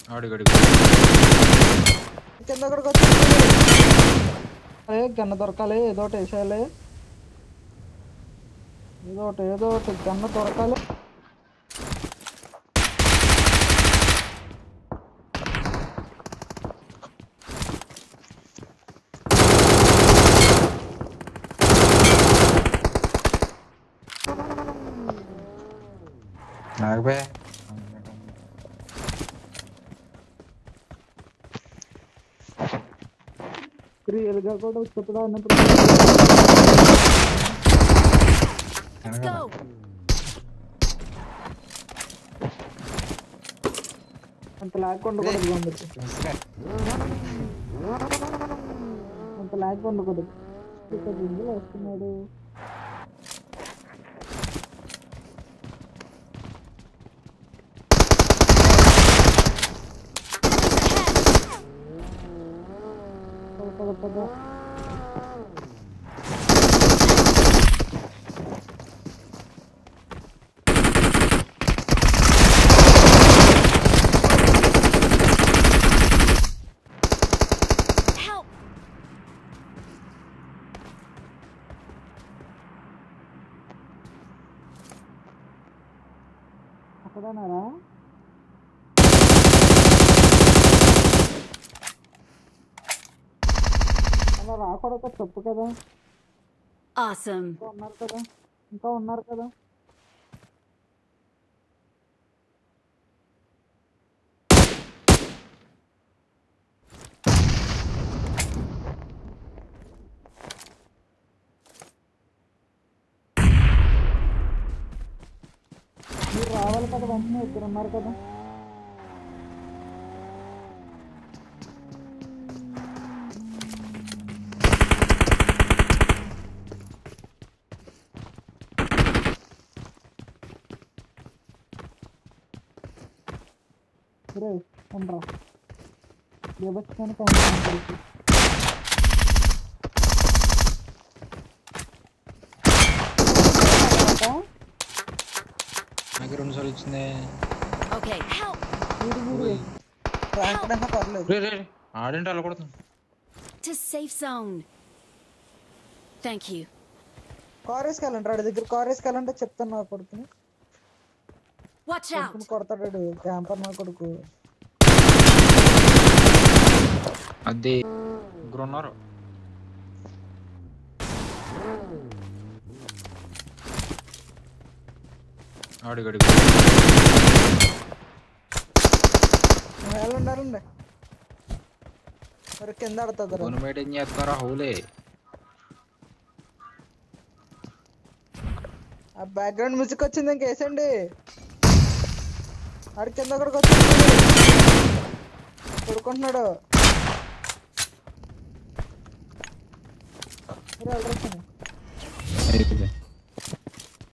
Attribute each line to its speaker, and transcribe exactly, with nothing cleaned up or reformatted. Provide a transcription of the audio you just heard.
Speaker 1: ఆడి గడి
Speaker 2: కింద అక్కడికి వచ్చి గన్న దొరకాలి, ఏదో ఒకటి వేసేయాలి, ఏదో ఒకటి ఏదో ఒకటి గన్న దొరకాలి.
Speaker 1: నాగబే
Speaker 2: రియల్గా కూడా వచ్చేప్పుడు అన్నప్పుడు అంత లాక్ ఉండకూడదు, అంత లాక్ ఉండకూడదు. ఇక్కడ వస్తున్నాడు. పద అక్కడన్నారా? అలా రాకూడదు తప్పు కదా.
Speaker 3: Awesome.
Speaker 2: ఇంకా ఉన్నారు కదా, ఇంకా ఉన్నారు కదా. మీరు రావాలి కదా, వెంటనే ఇద్దరు ఉన్నారు కదా. రే ఉండరా బీభత్సానికి
Speaker 1: నాకు రెండు సార్లు వచ్చింది.
Speaker 3: Okay, help.
Speaker 2: పర్లేదు.
Speaker 1: ఆడంటే అలా కొడుతుంది.
Speaker 3: To safe zone. Thank you.
Speaker 2: Car వేసుకెళ్ళండి, రాడి దగ్గర కార్ వేసుకెళ్ళంటే చెప్తాను. నా కొడుకుని
Speaker 3: Watch out.
Speaker 2: కొడతాడు క్యాంపర్ నా కొడుకు.
Speaker 1: అది ముగ్గురు ఉన్నారు. ఆడి గడి
Speaker 2: వెళ్ళండి వెళ్ళండి. మరి కింద ఆడుతుంది.
Speaker 1: కొను మేట ఏం చేస్తారా హౌలే.
Speaker 2: ఆ బ్యాక్గ్రౌండ్ మ్యూజిక్ వచ్చింది, ఇంకేసండి. ఆడి కింద అక్కడికి వచ్చి కొడుకుంటున్నాడు.
Speaker 1: అయిపోయింది.